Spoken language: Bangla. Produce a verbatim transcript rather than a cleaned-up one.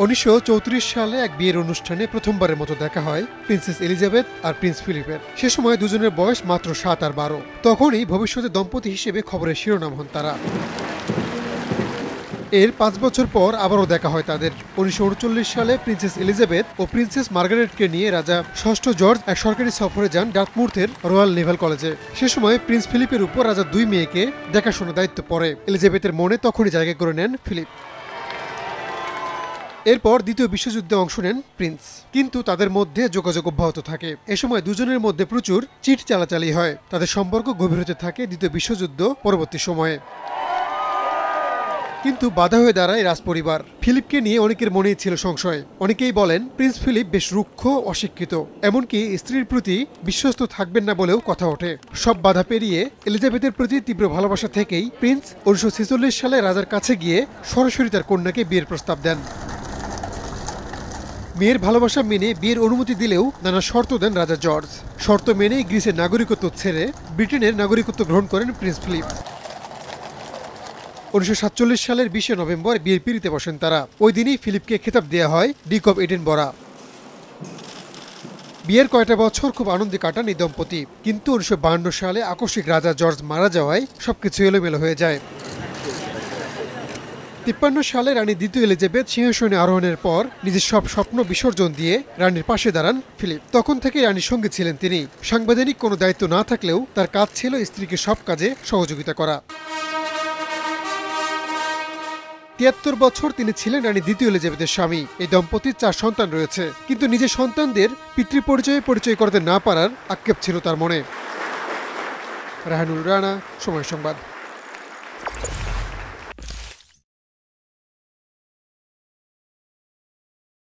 উনিশশো চৌত্রিশ সালে এক বিয়ের অনুষ্ঠানে প্রথমবারের মতো দেখা হয় প্রিন্সেস এলিজাবেথ আর প্রিন্স ফিলিপের। সে সময় দুজনের বয়স মাত্র সাত আর বারো। তখনই ভবিষ্যতে দম্পতি হিসেবে খবরের শিরোনাম হন তারা। এর পাঁচ বছর পর আবারও দেখা হয় তাদের। উনিশশো উনচল্লিশ সালে প্রিন্সেস এলিজাবেথ ও প্রিন্সেস মার্গারেটকে নিয়ে রাজা ষষ্ঠ জর্জ এক সরকারি সফরে যান ডার্টমুথের রয়্যাল নেভাল কলেজে। সে সময় প্রিন্স ফিলিপের উপর রাজার দুই মেয়েকে দেখাশোনার দায়িত্ব পড়ে। এলিজাবেথের মনে তখনই জায়গা করে নেন ফিলিপ। এরপর দ্বিতীয় বিশ্বযুদ্ধে অংশ নেন প্রিন্স, কিন্তু তাদের মধ্যে যোগাযোগ অব্যাহত থাকে। এ সময় দুজনের মধ্যে প্রচুর চিট চালাচালি হয়। তাদের সম্পর্ক গভীর হতে থাকে দ্বিতীয় বিশ্বযুদ্ধ পরবর্তী সময়ে। কিন্তু বাধা হয়ে দাঁড়ায় রাজপরিবার। ফিলিপকে নিয়ে অনেকের মনেই ছিল সংশয়। অনেকেই বলেন প্রিন্স ফিলিপ বেশ রুক্ষ, অশিক্ষিত, এমনকি স্ত্রীর প্রতি বিশ্বস্ত থাকবেন না বলেও কথা ওঠে। সব বাধা পেরিয়ে এলিজাবেথের প্রতি তীব্র ভালোবাসা থেকেই প্রিন্স উনিশশো ছেচল্লিশ সালে রাজার কাছে গিয়ে সরাসরি তার কন্যাকে বিয়ের প্রস্তাব দেন। মেয়ের ভালোবাসা মেনে বিয়ের অনুমতি দিলেও নানা শর্ত দেন রাজা জর্জ। শর্ত মেনেই গ্রিসের নাগরিকত্ব ছেড়ে ব্রিটেনের নাগরিকত্ব গ্রহণ করেন প্রিন্স ফিলিপ। উনিশশো সাতচল্লিশ সালের বিশে নভেম্বর বিয়ের পিঁড়িতে বসেন তারা। ওই দিনই ফিলিপকে খেতাব দেওয়া হয় ডিক অব এডিনবরা। বিয়ের কয়টা বছর খুব আনন্দে কাটান এই দম্পতি, কিন্তু উনিশশো বাহান্ন সালে আকস্মিক রাজা জর্জ মারা যাওয়ায় সবকিছু এলোমেলো হয়ে যায়। তিপ্পান্ন সালে রানী দ্বিতীয় এলিজাবেথ সিংহাসনে আরোহণের পর নিজের সব স্বপ্ন বিসর্জন দিয়ে রানীর পাশে দাঁড়ান ফিলিপ। তখন থেকে রানীর সঙ্গে ছিলেন তিনি। সাংবিধানিক কোনো দায়িত্ব না থাকলেও তার কাজ ছিল স্ত্রীকে সব কাজে সহযোগিতা করা। তিয়াত্তর বছর তিনি ছিলেন রানী দ্বিতীয় এলিজাবেথের স্বামী। এই দম্পতির চার সন্তান রয়েছে, কিন্তু নিজের সন্তানদের পিতৃপরিচয়ে পরিচয় করতে না পারার আক্ষেপ ছিল তার মনে। রাহানুল রানা, সময় সংবাদ।